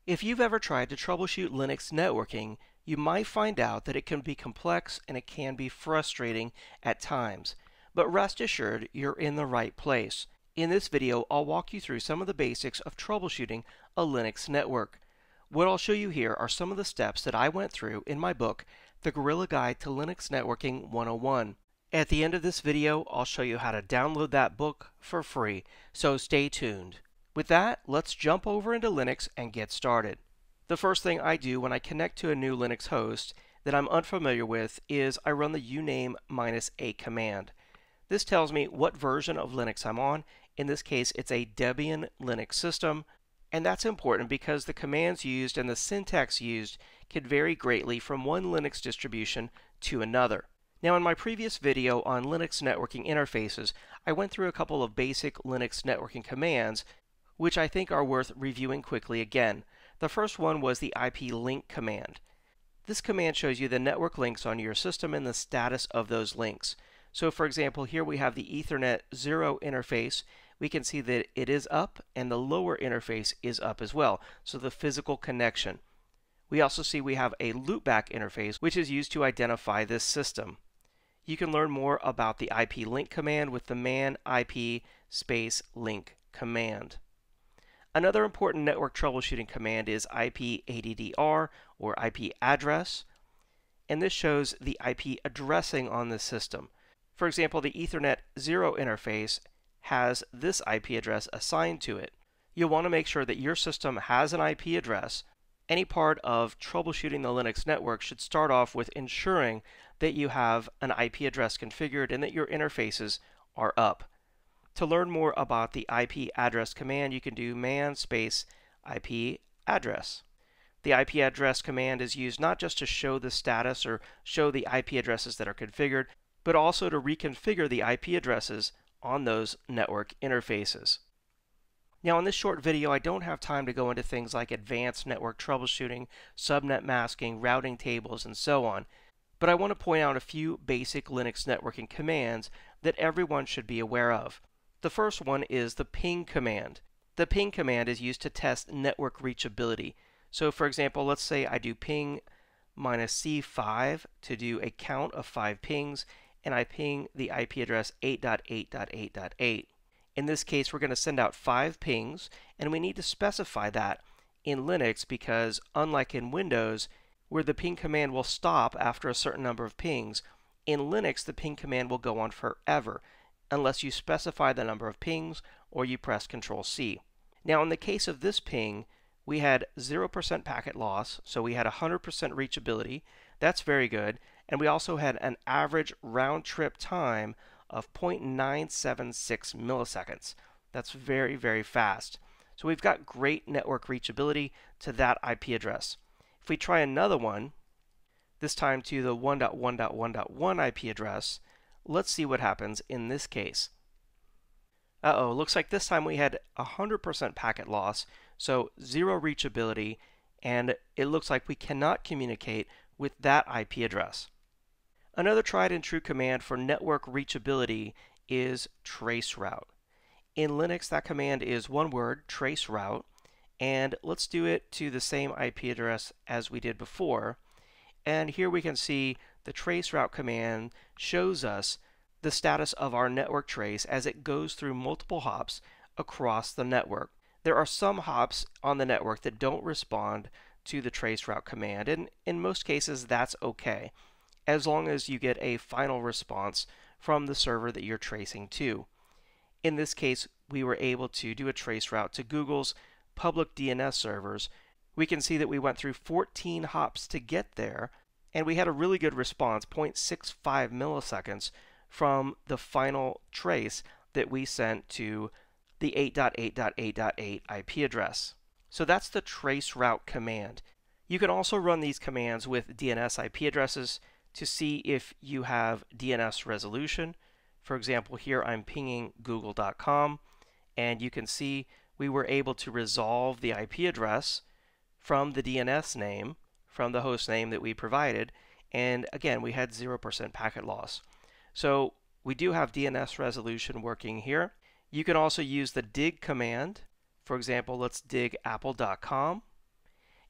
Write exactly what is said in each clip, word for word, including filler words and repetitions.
If you've ever tried to troubleshoot Linux networking, you might find out that it can be complex and it can be frustrating at times. But rest assured, you're in the right place. In this video, I'll walk you through some of the basics of troubleshooting a Linux network. What I'll show you here are some of the steps that I went through in my book, The Guerrilla Guide to Linux Networking one oh one. At the end of this video, I'll show you how to download that book for free, so stay tuned. With that, let's jump over into Linux and get started. The first thing I do when I connect to a new Linux host that I'm unfamiliar with is I run the uname minus a command. This tells me what version of Linux I'm on. In this case, it's a Debian Linux system, and that's important because the commands used and the syntax used can vary greatly from one Linux distribution to another. Now, in my previous video on Linux networking interfaces, I went through a couple of basic Linux networking commands which I think are worth reviewing quickly again. The first one was the I P link command. This command shows you the network links on your system and the status of those links. So for example, here we have the Ethernet zero interface. We can see that it is up and the lower interface is up as well, so the physical connection. We also see we have a loopback interface, which is used to identify this system. You can learn more about the I P link command with the man ip space link command. Another important network troubleshooting command is I P addr, or I P address, and this shows the I P addressing on the system. For example, the Ethernet zero interface has this I P address assigned to it. You'll want to make sure that your system has an I P address. Any part of troubleshooting the Linux network should start off with ensuring that you have an I P address configured and that your interfaces are up. To learn more about the I P address command, you can do man space I P address. The I P address command is used not just to show the status or show the I P addresses that are configured, but also to reconfigure the I P addresses on those network interfaces. Now, in this short video, I don't have time to go into things like advanced network troubleshooting, subnet masking, routing tables, and so on, but I want to point out a few basic Linux networking commands that everyone should be aware of. The first one is the ping command. The ping command is used to test network reachability. So for example, let's say I do ping minus C five to do a count of five pings, and I ping the I P address eight dot eight dot eight dot eight. In this case, we're going to send out five pings, and we need to specify that in Linux because unlike in Windows, where the ping command will stop after a certain number of pings, in Linux the ping command will go on forever, unless you specify the number of pings or you press control C. Now, in the case of this ping, we had zero percent packet loss, so we had one hundred percent reachability. That's very good. And we also had an average round-trip time of zero point nine seven six milliseconds. That's very, very fast. So we've got great network reachability to that I P address. If we try another one, this time to the one dot one dot one dot one I P address, let's see what happens in this case. Uh-oh, looks like this time we had one hundred percent packet loss, so zero reachability, and it looks like we cannot communicate with that I P address. Another tried and true command for network reachability is traceroute. In Linux, that command is one word, traceroute, and let's do it to the same I P address as we did before. And here we can see the traceroute command shows us the status of our network trace as it goes through multiple hops across the network. There are some hops on the network that don't respond to the traceroute command, and in most cases that's okay, as long as you get a final response from the server that you're tracing to. In this case, we were able to do a traceroute to Google's public D N S servers. We can see that we went through fourteen hops to get there, and we had a really good response, zero point six five milliseconds, from the final trace that we sent to the eight dot eight dot eight dot eight I P address. So that's the traceroute command. You can also run these commands with D N S I P addresses to see if you have D N S resolution. For example, here I'm pinging google dot com, and you can see we were able to resolve the I P address from the D N S name, from the host name that we provided, and again, we had zero percent packet loss. So we do have D N S resolution working here. You can also use the dig command. For example, let's dig apple dot com,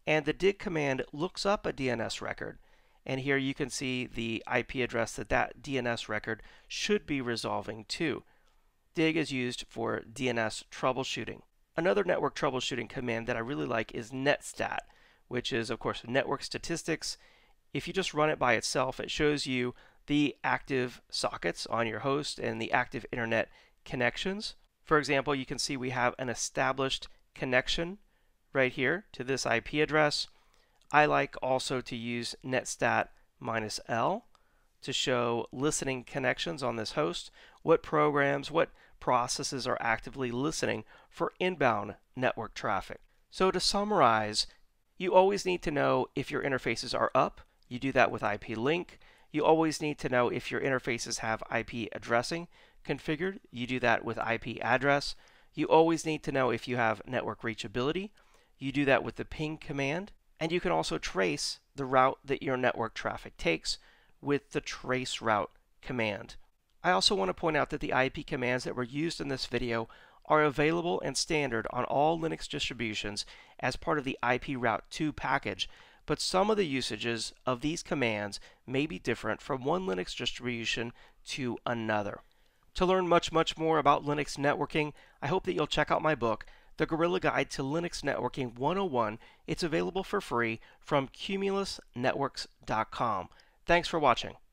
and the dig command looks up a D N S record. And here you can see the I P address that that D N S record should be resolving to. Dig is used for D N S troubleshooting. Another network troubleshooting command that I really like is netstat, which is, of course, network statistics. If you just run it by itself, it shows you the active sockets on your host and the active internet connections. For example, you can see we have an established connection right here to this I P address. I like also to use netstat minus L to show listening connections on this host, what programs, what processes are actively listening for inbound network traffic. So to summarize, you always need to know if your interfaces are up. You do that with I P link. You always need to know if your interfaces have I P addressing configured. You do that with I P address. You always need to know if you have network reachability. You do that with the ping command. And you can also trace the route that your network traffic takes with the trace route command. I also want to point out that the I P commands that were used in this video are available and standard on all Linux distributions as part of the I P Route two package, but some of the usages of these commands may be different from one Linux distribution to another. To learn much, much more about Linux networking, I hope that you'll check out my book, The Guerrilla Guide to Linux Networking one oh one. It's available for free from cumulus networks dot com. Thanks for watching.